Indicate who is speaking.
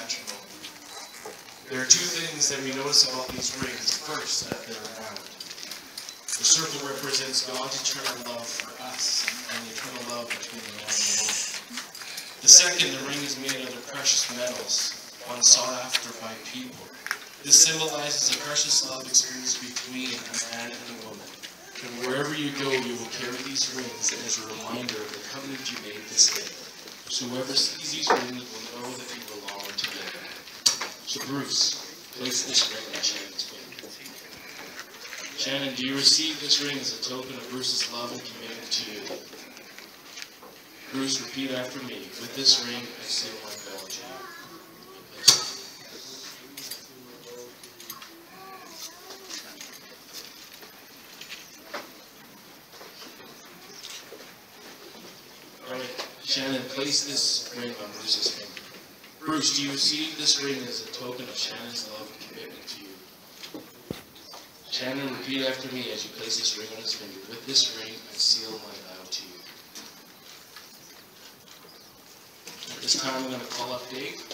Speaker 1: matrimony. There are two things that we notice about these rings. First, that they're round. The circle represents God's eternal love for us and the eternal love between the man and the woman. The second, the ring is made out of precious metals, one sought after by people. This symbolizes the precious love experience between a man and a woman. And wherever you go, you will carry these rings as a reminder of the covenant you made this day. So whoever sees these rings will know that they belong together. So Bruce, place this ring on Shannon's finger. Shannon, do you receive this ring as a token of Bruce's love and commitment to you? Bruce, repeat after me. With this ring, I seal my vow to you. Shannon, place this ring on Bruce's finger. Bruce, do you receive this ring as a token of Shannon's love and commitment to you? Shannon, repeat after me as you place this ring on his finger. With this ring, I seal my vow to you. At this time, I'm going to call up Dave.